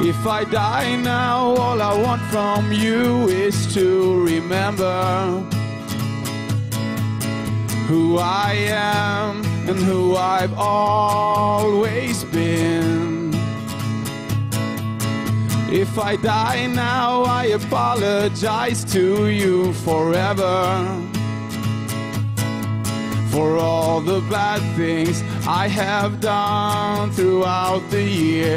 If I die now, all I want from you is to remember who I am and who I've always been. If I die now, I apologize to you forever for all the bad things I have done throughout the years.